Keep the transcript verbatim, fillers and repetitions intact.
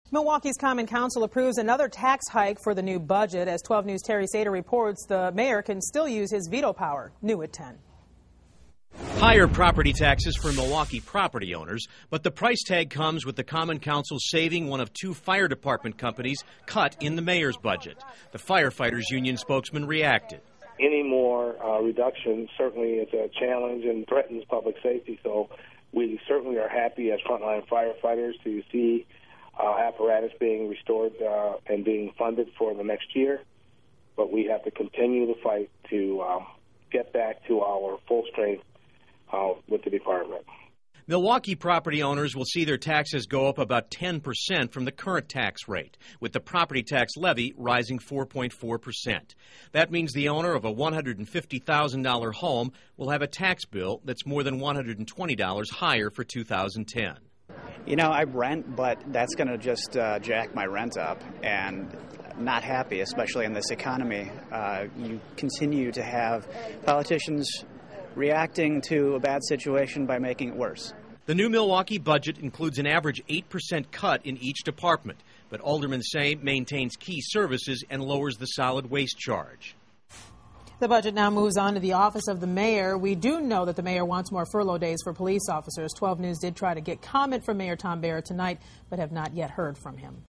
Milwaukee's Common Council approves another tax hike for the new budget. As twelve News' Terry Sater reports, the mayor can still use his veto power. New at ten. Higher property taxes for Milwaukee property owners, but the price tag comes with the Common Council saving one of two fire department companies cut in the mayor's budget. The firefighters union spokesman reacted. Any more uh, reduction certainly is a challenge and threatens public safety, so we certainly are happy as frontline firefighters to see uh, apparatus being restored uh, and being funded for the next year, but we have to continue the fight to um, get back to our full strength uh, with the department. Milwaukee property owners will see their taxes go up about ten percent from the current tax rate, with the property tax levy rising four point four percent. That means the owner of a one hundred fifty thousand dollar home will have a tax bill that's more than one hundred twenty dollars higher for two thousand ten. You know, I rent, but that's going to just uh, jack my rent up, and not happy, especially in this economy. Uh, you continue to have politicians reacting to a bad situation by making it worse. The new Milwaukee budget includes an average eight percent cut in each department, but aldermen say maintains key services and lowers the solid waste charge. The budget now moves on to the office of the mayor. We do know that the mayor wants more furlough days for police officers. twelve News did try to get comment from Mayor Tom Barrett tonight, but have not yet heard from him.